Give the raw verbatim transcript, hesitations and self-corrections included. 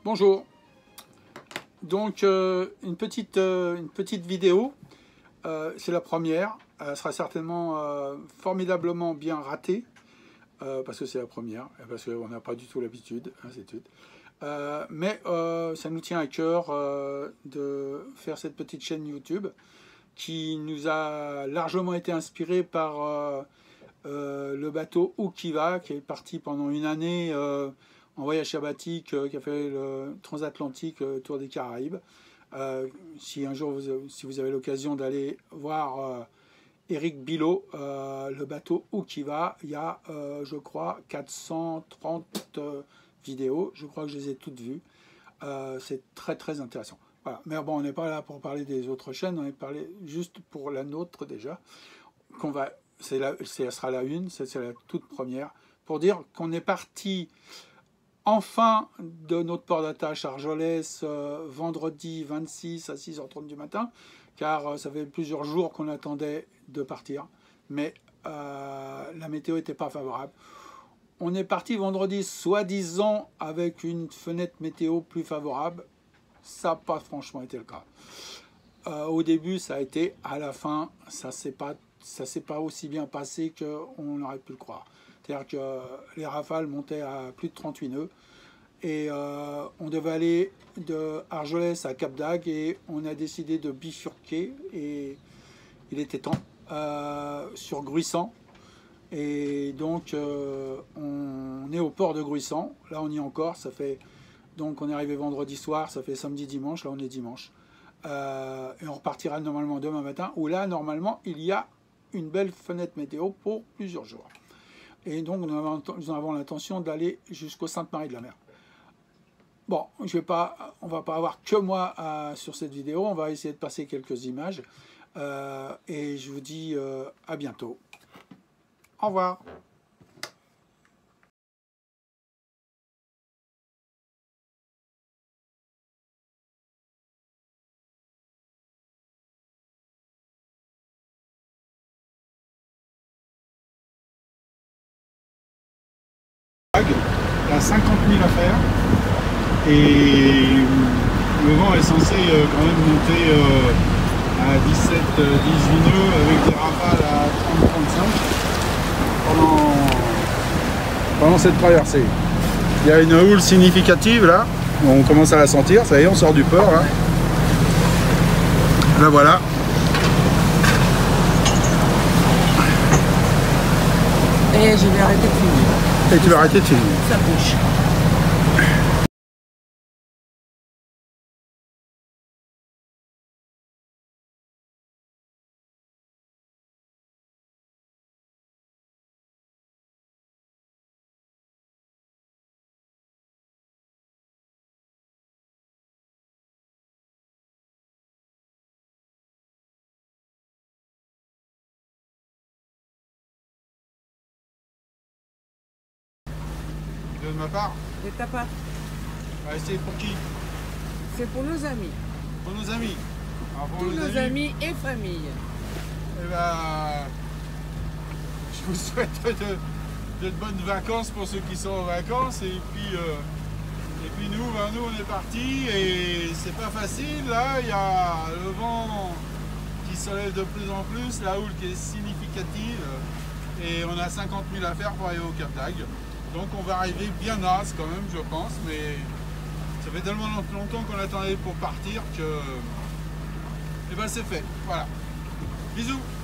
Bonjour. Donc euh, une, petite, euh, une petite vidéo, euh, c'est la première, elle sera certainement euh, formidablement bien ratée, euh, parce que c'est la première, parce qu'on n'a pas du tout l'habitude, hein, c'est tout. Euh, mais euh, ça nous tient à cœur euh, de faire cette petite chaîne YouTube qui nous a largement été inspirée par euh, euh, le bateau Ukiva qui est parti pendant une année euh, en voyage sabbatique, euh, qui a fait le transatlantique euh, Tour des Caraïbes. Euh, si un jour vous, si vous avez l'occasion d'aller voir euh, Eric Bilot, euh, le bateau Ukiva, il y a euh, je crois quatre cent trente euh, vidéos, je crois que je les ai toutes vues. Euh, c'est très très intéressant. Voilà. Mais bon, on n'est pas là pour parler des autres chaînes, on est parlé juste pour la nôtre déjà, qu'on va, c'est la, ça sera la une, c'est la toute première, pour dire qu'on est parti enfin de notre port d'attache Argelès euh, vendredi vingt-six à six heures trente du matin, car euh, ça fait plusieurs jours qu'on attendait de partir, mais euh, la météo n'était pas favorable. On est parti vendredi soi-disant avec une fenêtre météo plus favorable. Ça n'a pas franchement été le cas. Euh, au début, ça a été. À la fin, ça ne s'est pas, ça s'est pas aussi bien passé qu'on aurait pu le croire. C'est-à-dire que les rafales montaient à plus de trente-huit nœuds. Et euh, on devait aller de Argelès à Cap d'Agde et on a décidé de bifurquer. Et il était temps, euh, sur Gruissant. Et donc, euh, on est au port de Gruissant. Là, on y est encore. Ça fait... Donc on est arrivé vendredi soir, ça fait samedi, dimanche, là on est dimanche. Euh, et on repartira normalement demain matin, où là normalement il y a une belle fenêtre météo pour plusieurs jours. Et donc nous avons, nous avons l'intention d'aller jusqu'au Sainte-Marie-de-la-Mer. Bon, je vais pas, on ne va pas avoir que moi à, sur cette vidéo, on va essayer de passer quelques images. Euh, et je vous dis euh, à bientôt. Au revoir. Il y a cinquante mille à faire et le vent est censé quand même monter à dix-sept dix-huit nœuds avec des rafales à trente trente-cinq pendant, pendant cette traversée. Il y a une houle significative là, on commence à la sentir, ça y est, on sort du port là. Là voilà. Et je vais arrêter de filmer. Et tu vas arrêter de filmer. Ça bouge. De ma part, De ta part. on va essayer pour qui? C'est pour nos amis. Pour nos amis. Alors pour Tous nos amis, amis et famille. Eh ben, je vous souhaite de, de bonnes vacances pour ceux qui sont en vacances. Et puis, euh, et puis nous, ben nous, on est partis et c'est pas facile. Là, il y a le vent qui se lève de plus en plus, la houle qui est significative. Et on a cinquante mille à faire pour arriver au Cap d'Agde. Donc on va arriver bien naze quand même, je pense, mais ça fait tellement longtemps qu'on attendait pour partir que eh ben c'est fait. Voilà. Bisous.